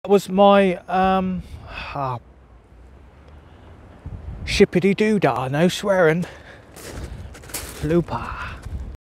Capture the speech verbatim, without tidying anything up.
That was my um, ah, shippity doo dah, no swearing, blooper.